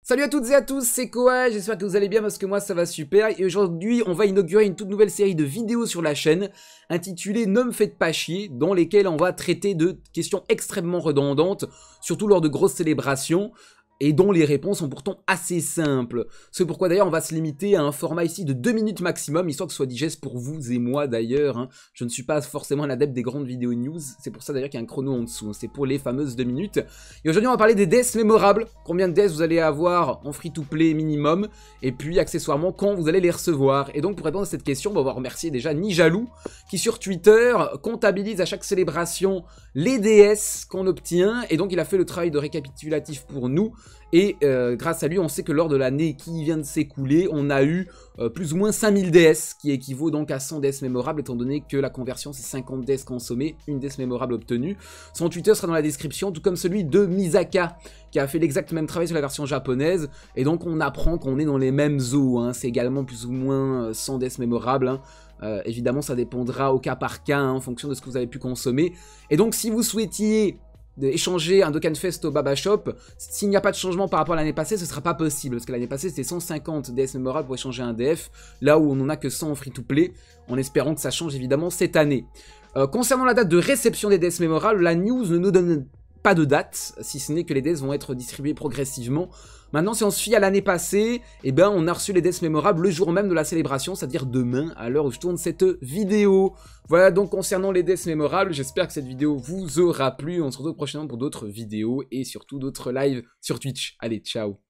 Salut à toutes et à tous, c'est Koa, j'espère que vous allez bien parce que moi ça va super. Et aujourd'hui on va inaugurer une toute nouvelle série de vidéos sur la chaîne intitulée Ne me faites pas chier, dans lesquelles on va traiter de questions extrêmement redondantes, surtout lors de grosses célébrations, et dont les réponses sont pourtant assez simples. C'est pourquoi d'ailleurs on va se limiter à un format ici de 2 minutes maximum, histoire que ce soit digeste pour vous et moi d'ailleurs. Hein. Je ne suis pas forcément un adepte des grandes vidéos news, c'est pour ça d'ailleurs qu'il y a un chrono en dessous, c'est pour les fameuses 2 minutes. Et aujourd'hui on va parler des deaths mémorables, combien de deaths vous allez avoir en free-to-play minimum, et puis accessoirement quand vous allez les recevoir. Et donc pour répondre à cette question, on va remercier déjà Nijaloux, qui sur Twitter comptabilise à chaque célébration les DS qu'on obtient, et donc il a fait le travail de récapitulatif pour nous. Et grâce à lui, on sait que lors de l'année qui vient de s'écouler, on a eu plus ou moins 5000 DS, qui équivaut donc à 100 DS mémorables, étant donné que la conversion c'est 50 DS consommés, une DS mémorable obtenue. Son Twitter sera dans la description, tout comme celui de Misaka, qui a fait l'exact même travail sur la version japonaise, et donc on apprend qu'on est dans les mêmes eaux, hein. C'est également plus ou moins 100 DS mémorables, hein. Évidemment ça dépendra au cas par cas, hein, en fonction de ce que vous avez pu consommer. Et donc si vous souhaitiez échanger un Dokkan Fest au Baba Shop, s'il n'y a pas de changement par rapport à l'année passée, ce sera pas possible, parce que l'année passée c'était 150 DS mémorables pour échanger un DF, là où on n'en a que 100 en free-to-play, en espérant que ça change évidemment cette année. Concernant la date de réception des DS mémorables, la news ne nous donne pas de date, si ce n'est que les DS vont être distribués progressivement. Maintenant, si on se fie à l'année passée, eh ben, on a reçu les DS mémorables le jour même de la célébration, c'est-à-dire demain, à l'heure où je tourne cette vidéo. Voilà donc concernant les DS mémorables, j'espère que cette vidéo vous aura plu. On se retrouve prochainement pour d'autres vidéos et surtout d'autres lives sur Twitch. Allez, ciao!